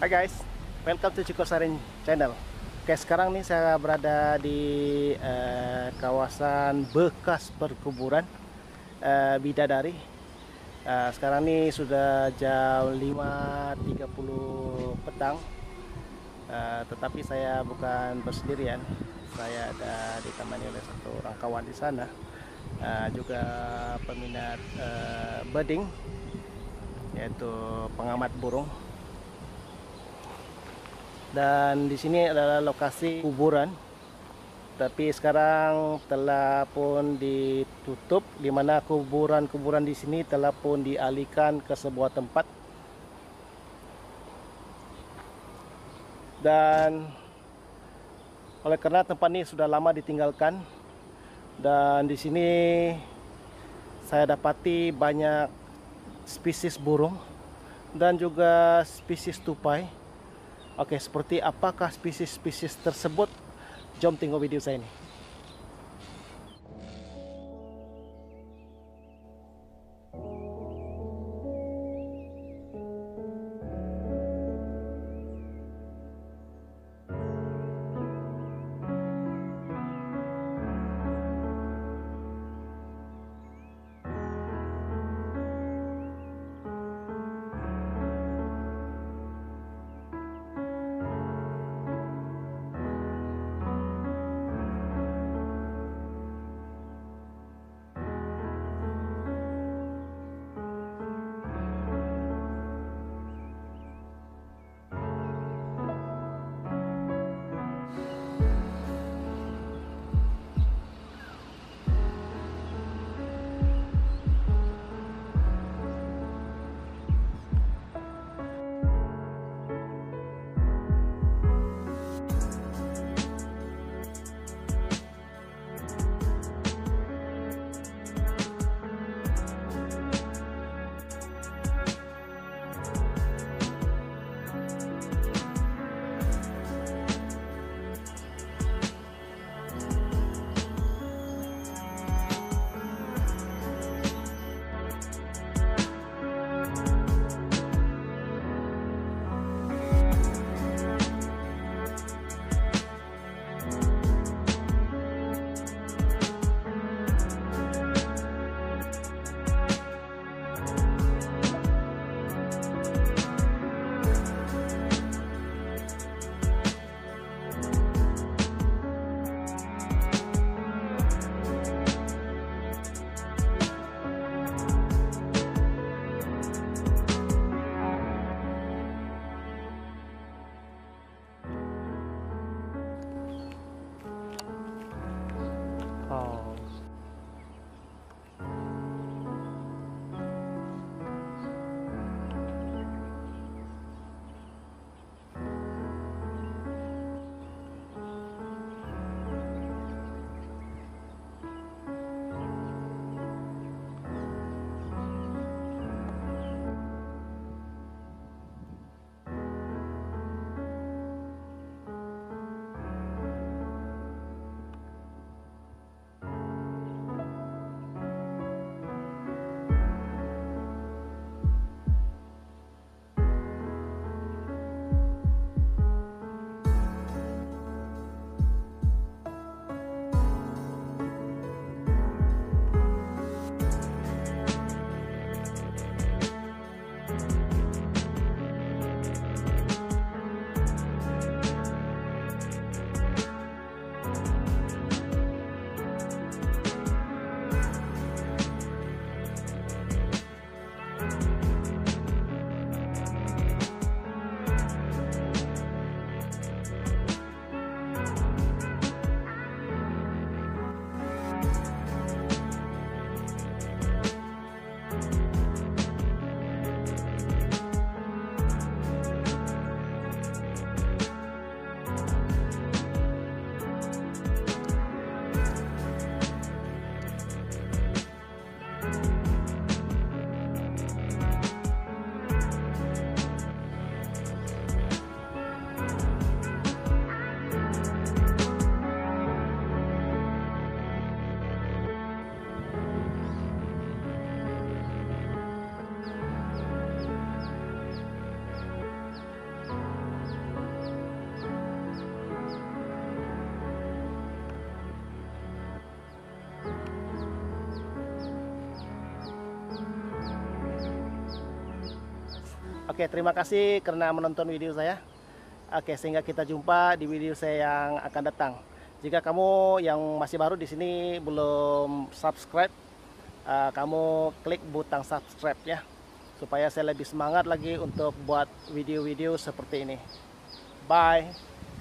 Hai guys, welcome to Cikosarin channel. Oke, sekarang nih saya berada di kawasan bekas perkuburan Bidadari. Sekarang nih sudah jam 5.30 petang. Tetapi saya bukan bersendirian. Saya ada ditemani oleh satu orang kawan di sana, juga peminat birding, yaitu pengamat burung. Dan di sini adalah lokasi kuburan, tapi sekarang telah pun ditutup, di mana kuburan-kuburan di sini telah pun dialihkan ke sebuah tempat. Dan oleh karena tempat ini sudah lama ditinggalkan, dan di sini saya dapati banyak spesies burung dan juga spesies tupai. Oke, seperti apakah spesies-spesies tersebut? Jom tengok video saya ini. Oke, terima kasih karena menonton video saya. Oke, sehingga kita jumpa di video saya yang akan datang. Jika kamu yang masih baru di sini belum subscribe, kamu klik butang subscribe ya, supaya saya lebih semangat lagi untuk buat video-video seperti ini. Bye.